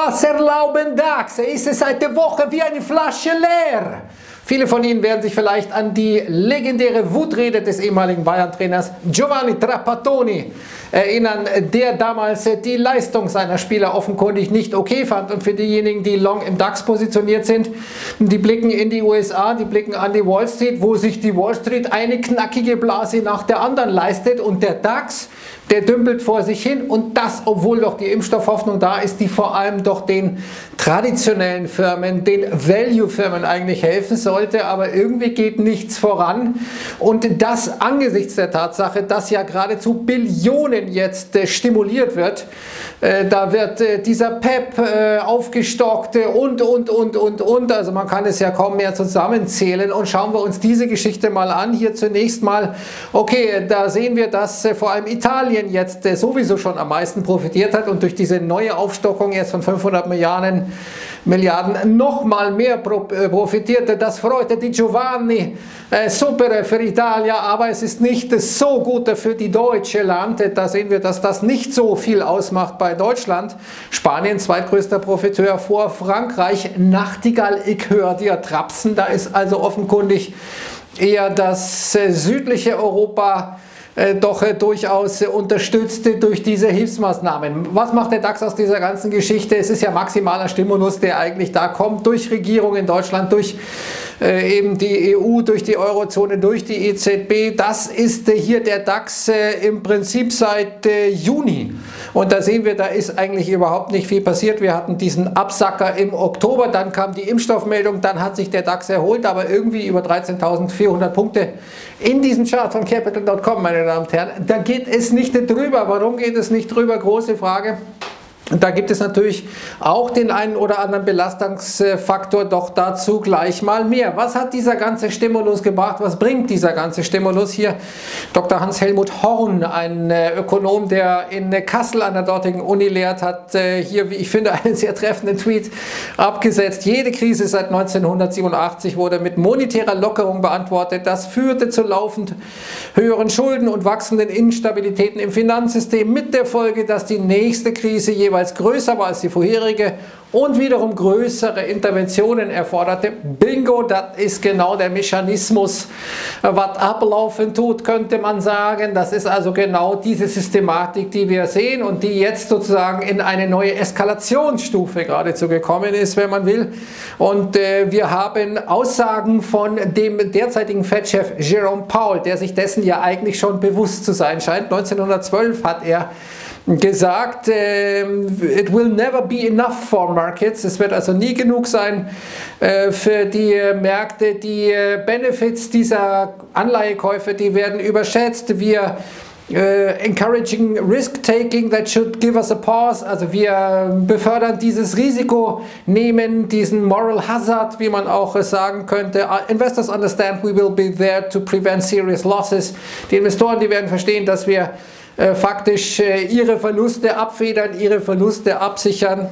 Was erlauben DAX? Er ist seit der Woche wie eine Flasche leer. Viele von Ihnen werden sich vielleicht an die legendäre Wutrede des ehemaligen Bayern-Trainers Giovanni Trapattoni erinnern, der damals die Leistung seiner Spieler offenkundig nicht okay fand. Und für diejenigen, die long im DAX positioniert sind, die blicken in die USA, die blicken an die Wall Street, wo sich die Wall Street eine knackige Blase nach der anderen leistet und der DAX, der dümpelt vor sich hin, und das, obwohl doch die Impfstoffhoffnung da ist, die vor allem doch den traditionellen Firmen, den Value-Firmen eigentlich helfen sollte, aber irgendwie geht nichts voran, und das angesichts der Tatsache, dass ja geradezu Billionen jetzt stimuliert wird. Da wird dieser PEP aufgestockt und, also man kann es ja kaum mehr zusammenzählen. Und schauen wir uns diese Geschichte mal an. Hier zunächst mal, okay, da sehen wir, dass vor allem Italien jetzt sowieso schon am meisten profitiert hat und durch diese neue Aufstockung jetzt von 500 Milliarden noch mal mehr profitierte. Das freute die Giovanni, super für Italien, aber es ist nicht so gut für die deutsche Land. Da sehen wir, dass das nicht so viel ausmacht bei Deutschland. Spanien zweitgrößter Profiteur vor Frankreich. Nachtigall, ich höre dir trapsen. Da ist also offenkundig eher das südliche Europa doch durchaus unterstützt durch diese Hilfsmaßnahmen. Was macht der DAX aus dieser ganzen Geschichte? Es ist ja maximaler Stimulus, der eigentlich da kommt, durch Regierung in Deutschland, durch eben die EU, durch die Eurozone, durch die EZB. Das ist hier der DAX im Prinzip seit Juni. Und da sehen wir, da ist eigentlich überhaupt nicht viel passiert. Wir hatten diesen Absacker im Oktober, dann kam die Impfstoffmeldung, dann hat sich der DAX erholt, aber irgendwie über 13.400 Punkte in diesem Chart von Capital.com, meine Damen und Herren. Da geht es nicht drüber. Warum geht es nicht drüber? Große Frage. Und da gibt es natürlich auch den einen oder anderen Belastungsfaktor, doch dazu gleich mal mehr. Was hat dieser ganze Stimulus gebracht? Was bringt dieser ganze Stimulus? Hier Dr. Hans-Helmut Horn, ein Ökonom, der in Kassel an der dortigen Uni lehrt, hat hier, wie ich finde, einen sehr treffenden Tweet abgesetzt. Jede Krise seit 1987 wurde mit monetärer Lockerung beantwortet. Das führte zu laufend höheren Schulden und wachsenden Instabilitäten im Finanzsystem, mit der Folge, dass die nächste Krise jeweils größer war als die vorherige und wiederum größere Interventionen erforderte. Bingo, das ist genau der Mechanismus, was ablaufen tut, könnte man sagen. Das ist also genau diese Systematik, die wir sehen und die jetzt sozusagen in eine neue Eskalationsstufe geradezu gekommen ist, wenn man will. Und wir haben Aussagen von dem derzeitigen Fed-Chef Jerome Powell, der sich dessen ja eigentlich schon bewusst zu sein scheint. 1912 hat er gesagt, it will never be enough for markets. Es wird also nie genug sein für die Märkte. Die Benefits dieser Anleihekäufe, die werden überschätzt. Wir encouraging risk-taking, that should give us a pause. Also wir befördern dieses Risiko, nehmen diesen moral hazard, wie man auch sagen könnte. Investors understand we will be there to prevent serious losses. Die Investoren, die werden verstehen, dass wir faktisch ihre Verluste abfedern, ihre Verluste absichern.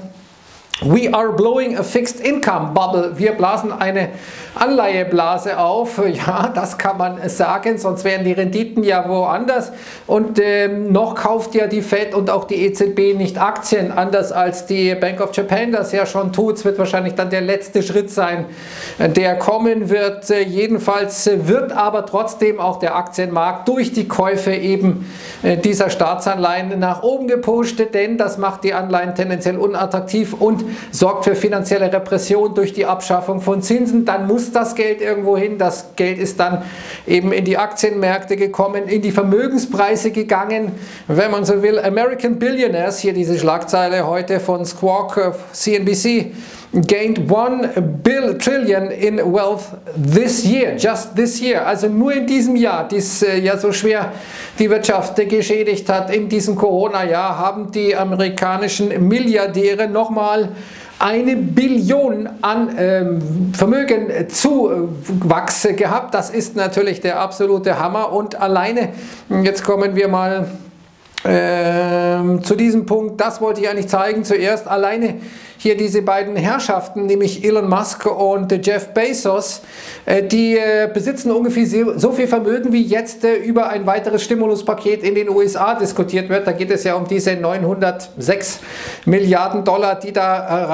We are blowing a fixed income bubble. Wir blasen eine Anleiheblase auf. Ja, das kann man sagen, sonst wären die Renditen ja woanders. Und noch kauft ja die Fed und auch die EZB nicht Aktien, anders als die Bank of Japan das ja schon tut. Es wird wahrscheinlich dann der letzte Schritt sein, der kommen wird. Jedenfalls wird aber trotzdem auch der Aktienmarkt durch die Käufe eben dieser Staatsanleihen nach oben gepusht, denn das macht die Anleihen tendenziell unattraktiv und sorgt für finanzielle Repression durch die Abschaffung von Zinsen. Dann muss das Geld irgendwo hin. Das Geld ist dann eben in die Aktienmärkte gekommen, in die Vermögenspreise gegangen, wenn man so will. American Billionaires, hier diese Schlagzeile heute von Squawk, CNBC, gained 1 trillion in wealth this year, just this year. Also nur in diesem Jahr, das ja so schwer die Wirtschaft geschädigt hat, in diesem Corona-Jahr haben die amerikanischen Milliardäre nochmal 1 Billion an Vermögen Zuwachs gehabt. Das ist natürlich der absolute Hammer. Und alleine, jetzt kommen wir mal zu diesem Punkt, das wollte ich eigentlich zeigen zuerst, alleine hier diese beiden Herrschaften, nämlich Elon Musk und Jeff Bezos, die besitzen ungefähr so viel Vermögen, wie jetzt über ein weiteres Stimuluspaket in den USA diskutiert wird. Da geht es ja um diese 906 Milliarden Dollar, die da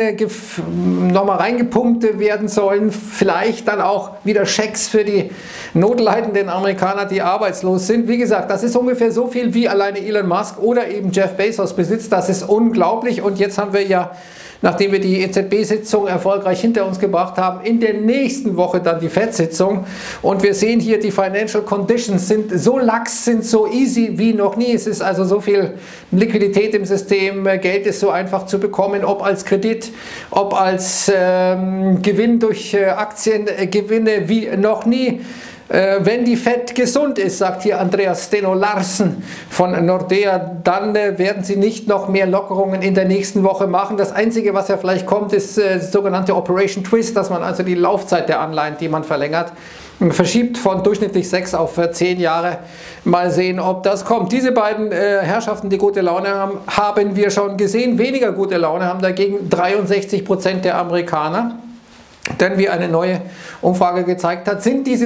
nochmal reingepumpt werden sollen. Vielleicht dann auch wieder Schecks für die notleidenden Amerikaner, die arbeitslos sind. Wie gesagt, das ist ungefähr so viel, wie alleine Elon Musk oder eben Jeff Bezos besitzt. Das ist unglaublich. Und jetzt haben wir ja, nachdem wir die EZB-Sitzung erfolgreich hinter uns gebracht haben, in der nächsten Woche dann die FED-Sitzung. Und wir sehen hier, die Financial Conditions sind so lax, sind so easy wie noch nie. Es ist also so viel Liquidität im System, Geld ist so einfach zu bekommen, ob als Kredit, ob als Gewinn durch Aktiengewinne wie noch nie. Wenn die Fed gesund ist, sagt hier Andreas Steno Larsen von Nordea, dann werden sie nicht noch mehr Lockerungen in der nächsten Woche machen. Das Einzige, was ja vielleicht kommt, ist das sogenannte Operation Twist, dass man also die Laufzeit der Anleihen, die man verlängert, verschiebt von durchschnittlich 6 auf 10 Jahre. Mal sehen, ob das kommt. Diese beiden Herrschaften, die gute Laune haben, haben wir schon gesehen. Weniger gute Laune haben dagegen 63% der Amerikaner. Denn wie eine neue Umfrage gezeigt hat, sind diese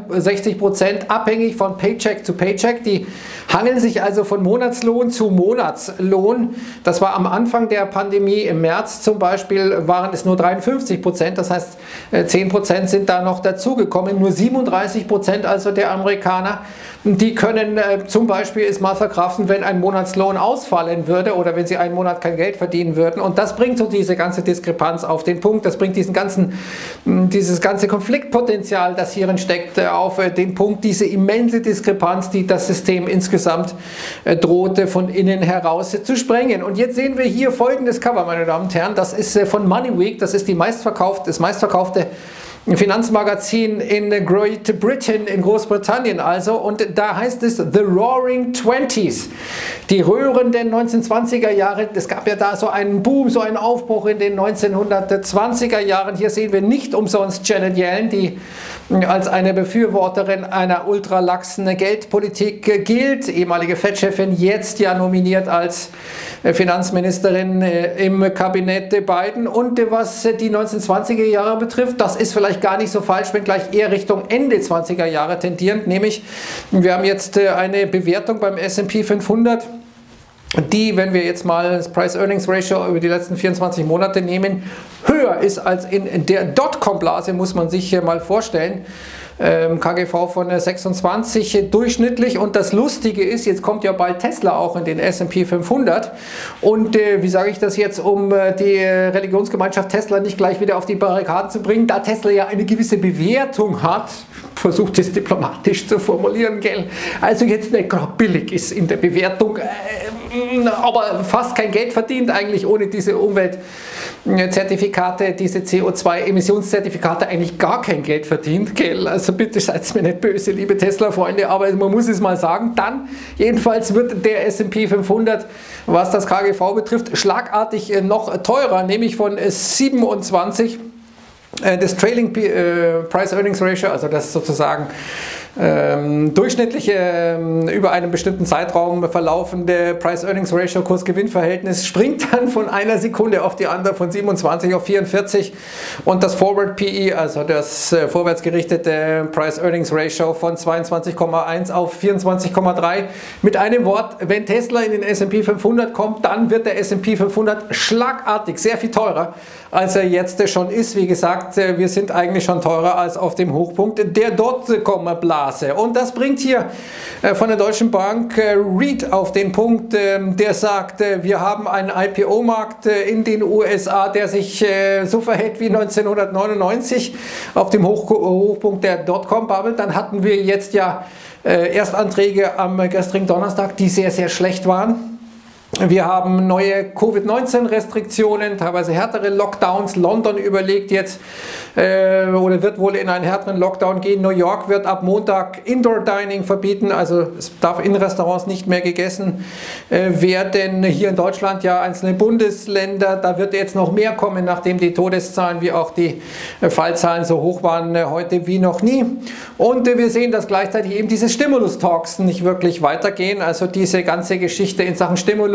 63% abhängig von Paycheck zu Paycheck. Die hangeln sich also von Monatslohn zu Monatslohn. Das war am Anfang der Pandemie im März zum Beispiel, waren es nur 53%. Das heißt, 10% sind da noch dazugekommen. Nur 37% also der Amerikaner, die können zum Beispiel es mal verkraften, wenn ein Monatslohn ausfallen würde oder wenn sie einen Monat kein Geld verdienen würden. Und das bringt so diese ganze Diskrepanz auf den Punkt. Das bringt dieses ganze Konfliktpotenzial, das hierin steckt, auf den Punkt, diese immense Diskrepanz, die das System insgesamt drohte, von innen heraus zu sprengen. Und jetzt sehen wir hier folgendes Cover, meine Damen und Herren. Das ist von Money Week, das ist das meistverkaufte Finanzmagazin in Great Britain, in Großbritannien also, und da heißt es The Roaring Twenties, die röhrenden 1920er Jahre. Es gab ja da so einen Boom, so einen Aufbruch in den 1920er Jahren. Hier sehen wir nicht umsonst Janet Yellen, die als eine Befürworterin einer ultralaxen Geldpolitik gilt, ehemalige Fed-Chefin, jetzt ja nominiert als Finanzministerin im Kabinett Biden. Und was die 1920er Jahre betrifft, das ist vielleicht gar nicht so falsch, wenngleich eher Richtung Ende 20er Jahre tendierend, nämlich wir haben jetzt eine Bewertung beim S&P 500, die, wenn wir jetzt mal das Price-Earnings-Ratio über die letzten 24 Monate nehmen, höher ist als in der Dotcom-Blase, muss man sich hier mal vorstellen. KGV von 26 durchschnittlich, und das Lustige ist, jetzt kommt ja bald Tesla auch in den S&P 500 und wie sage ich das jetzt, um die Religionsgemeinschaft Tesla nicht gleich wieder auf die Barrikaden zu bringen, da Tesla ja eine gewisse Bewertung hat, versucht es diplomatisch zu formulieren, gell? Also jetzt nicht gerade billig ist in der Bewertung, aber fast kein Geld verdient eigentlich ohne diese Umweltzertifikate, diese CO2-Emissionszertifikate eigentlich gar kein Geld verdient, gell? Also bitte seid mir nicht böse, liebe Tesla-Freunde, aber man muss es mal sagen. Dann jedenfalls wird der S&P 500, was das KGV betrifft, schlagartig noch teurer, nämlich von 27, das Trailing Price Earnings Ratio, also das sozusagen durchschnittliche über einen bestimmten Zeitraum verlaufende Price-Earnings-Ratio, Kurs-Gewinn-Verhältnis, springt dann von einer Sekunde auf die andere von 27 auf 44 und das Forward-PE, also das vorwärtsgerichtete Price-Earnings-Ratio, von 22,1 auf 24,3. Mit einem Wort, wenn Tesla in den S&P 500 kommt, dann wird der S&P 500 schlagartig sehr viel teurer, als er jetzt schon ist. Wie gesagt, wir sind eigentlich schon teurer als auf dem Hochpunkt der Dotcom-Blase. Und das bringt hier von der Deutschen Bank Reed auf den Punkt, der sagt, wir haben einen IPO-Markt in den USA, der sich so verhält wie 1999 auf dem Hochpunkt der Dotcom-Bubble. Dann hatten wir jetzt ja Erstanträge am gestrigen Donnerstag, die sehr, sehr schlecht waren. Wir haben neue Covid-19-Restriktionen, teilweise härtere Lockdowns. London überlegt jetzt oder wird wohl in einen härteren Lockdown gehen. New York wird ab Montag Indoor-Dining verbieten, also es darf in Restaurants nicht mehr gegessen werden. Hier in Deutschland ja einzelne Bundesländer, da wird jetzt noch mehr kommen, nachdem die Todeszahlen wie auch die Fallzahlen so hoch waren heute wie noch nie. Und wir sehen, dass gleichzeitig eben diese Stimulus-Talks nicht wirklich weitergehen, also diese ganze Geschichte in Sachen Stimulus,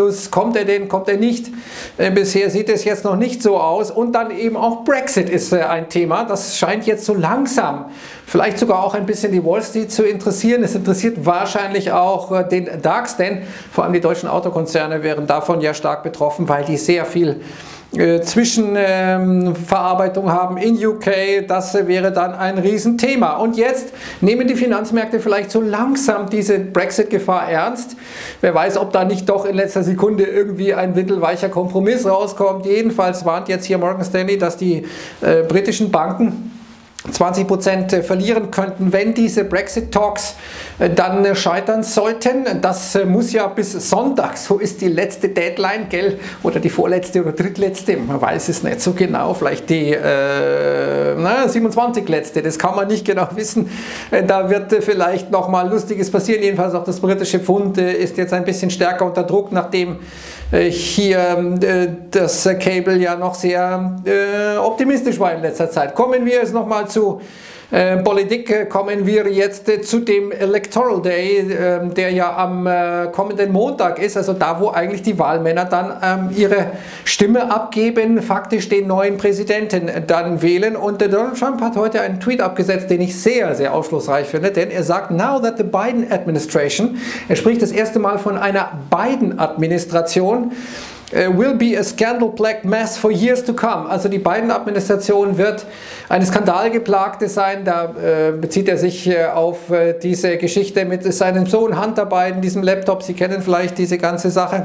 Abschluss, kommt er denn, kommt er nicht? Bisher sieht es jetzt noch nicht so aus. Und dann eben auch Brexit ist ein Thema. Das scheint jetzt so langsam, vielleicht sogar auch ein bisschen die Wall Street zu interessieren. Es interessiert wahrscheinlich auch den DAX, denn vor allem die deutschen Autokonzerne wären davon ja stark betroffen, weil die sehr viel Zwischenverarbeitung haben in UK. Das wäre dann ein Riesenthema. Und jetzt nehmen die Finanzmärkte vielleicht so langsam diese Brexit-Gefahr ernst. Wer weiß, ob da nicht doch in letzter Sekunde irgendwie ein windelweicher Kompromiss rauskommt. Jedenfalls warnt jetzt hier Morgan Stanley, dass die britischen Banken 20% verlieren könnten, wenn diese Brexit-Talks dann scheitern sollten. Das muss ja bis Sonntag, so ist die letzte Deadline, gell? Oder die vorletzte oder drittletzte, man weiß es nicht so genau, vielleicht die 27 letzte, das kann man nicht genau wissen. Da wird vielleicht nochmal Lustiges passieren, jedenfalls auch das britische Pfund ist jetzt ein bisschen stärker unter Druck, nachdem hier das Cable ja noch sehr optimistisch war in letzter Zeit. Kommen wir jetzt nochmal zu Politik, kommen wir jetzt zu dem Electoral Day, der ja am kommenden Montag ist, also da, wo eigentlich die Wahlmänner dann ihre Stimme abgeben, faktisch den neuen Präsidenten dann wählen. Und Donald Trump hat heute einen Tweet abgesetzt, den ich sehr, sehr aufschlussreich finde, denn er sagt, now that the Biden administration, er spricht das erste Mal von einer Biden-Administration, will be a scandal-plagued mess for years to come. Also die Biden-Administration wird eine skandalgeplagte sein. Da bezieht er sich auf diese Geschichte mit seinem Sohn Hunter Biden, diesem Laptop. Sie kennen vielleicht diese ganze Sache.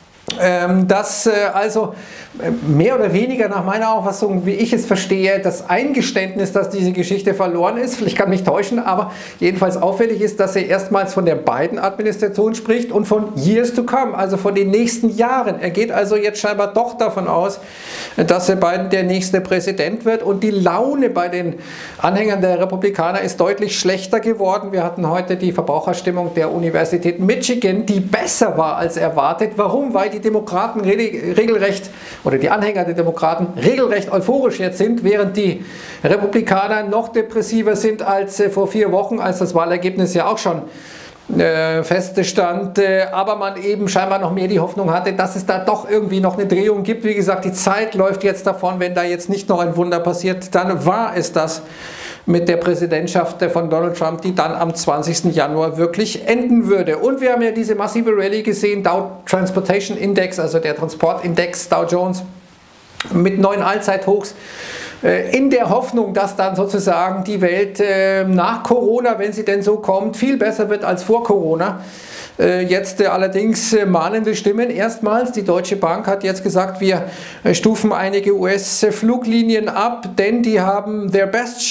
Das also mehr oder weniger nach meiner Auffassung, wie ich es verstehe, das Eingeständnis, dass diese Geschichte verloren ist, vielleicht kann mich täuschen, aber jedenfalls auffällig ist, dass er erstmals von der Biden-Administration spricht und von Years to come, also von den nächsten Jahren. Er geht also jetzt scheinbar doch davon aus, dass Biden der nächste Präsident wird, und die Laune bei den Anhängern der Republikaner ist deutlich schlechter geworden. Wir hatten heute die Verbraucherstimmung der Universität Michigan, die besser war als erwartet. Warum? Weil die Demokraten regelrecht, oder die Anhänger der Demokraten regelrecht euphorisch jetzt sind, während die Republikaner noch depressiver sind als vor 4 Wochen, als das Wahlergebnis ja auch schon feststand, aber man eben scheinbar noch mehr die Hoffnung hatte, dass es da doch irgendwie noch eine Drehung gibt. Wie gesagt, die Zeit läuft jetzt davon, wenn da jetzt nicht noch ein Wunder passiert, dann war es das mit der Präsidentschaft von Donald Trump, die dann am 20. Januar wirklich enden würde. Und wir haben ja diese massive Rallye gesehen, Dow Transportation Index, also der Transportindex Dow Jones mit neuen Allzeithochs, in der Hoffnung, dass dann sozusagen die Welt nach Corona, wenn sie denn so kommt, viel besser wird als vor Corona. Jetzt allerdings mahnende Stimmen. Erstmals, die Deutsche Bank hat jetzt gesagt, wir stufen einige US-Fluglinien ab, denn die haben their best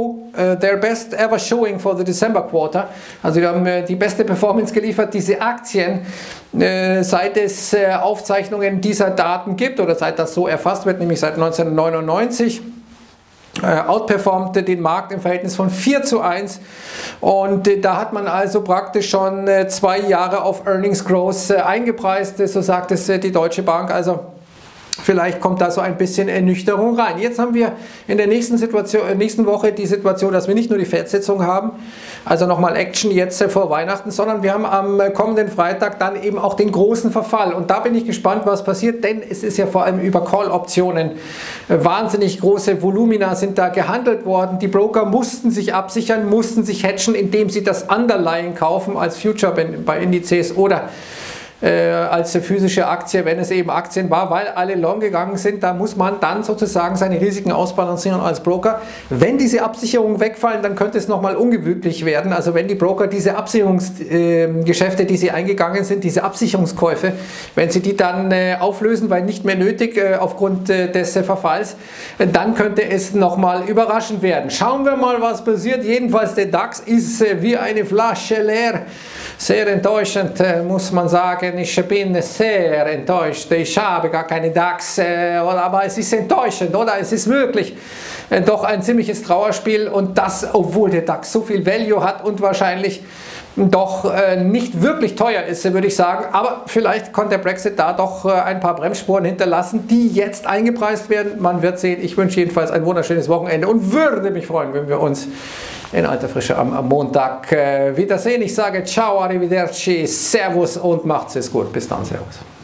ever showing for the December quarter. Also die haben die beste Performance geliefert, diese Aktien, seit es Aufzeichnungen dieser Daten gibt oder seit das so erfasst wird, nämlich seit 1999. Outperformte den Markt im Verhältnis von 4:1, und da hat man also praktisch schon 2 Jahre auf Earnings Growth eingepreist, so sagt es die Deutsche Bank. Also vielleicht kommt da so ein bisschen Ernüchterung rein. Jetzt haben wir in der nächsten Woche die Situation, dass wir nicht nur die Fed-Sitzung haben, also nochmal Action jetzt vor Weihnachten, sondern wir haben am kommenden Freitag dann eben auch den großen Verfall. Und da bin ich gespannt, was passiert, denn es ist ja vor allem über Call-Optionen wahnsinnig große Volumina sind da gehandelt worden. Die Broker mussten sich absichern, mussten sich hedgen, indem sie das Underlying kaufen als Future bei Indizes oder als physische Aktie, wenn es eben Aktien war, weil alle long gegangen sind. Da muss man dann sozusagen seine Risiken ausbalancieren als Broker. Wenn diese Absicherungen wegfallen, dann könnte es nochmal ungemütlich werden. Also wenn die Broker diese Absicherungsgeschäfte, die sie eingegangen sind, diese Absicherungskäufe, wenn sie die dann auflösen, weil nicht mehr nötig aufgrund des Verfalls, dann könnte es nochmal überraschend werden. Schauen wir mal, was passiert. Jedenfalls der DAX ist wie eine Flasche leer. Sehr enttäuschend, muss man sagen. Ich bin sehr enttäuscht. Ich habe gar keine DAX, aber es ist enttäuschend, oder? Es ist wirklich doch ein ziemliches Trauerspiel, und das, obwohl der DAX so viel Value hat und wahrscheinlich doch nicht wirklich teuer ist, würde ich sagen. Aber vielleicht konnte der Brexit da doch ein paar Bremsspuren hinterlassen, die jetzt eingepreist werden. Man wird sehen. Ich wünsche jedenfalls ein wunderschönes Wochenende und würde mich freuen, wenn wir uns in alter Frische am Montag wiedersehen. Ich sage ciao, arrivederci, servus und macht's es gut. Bis dann, servus.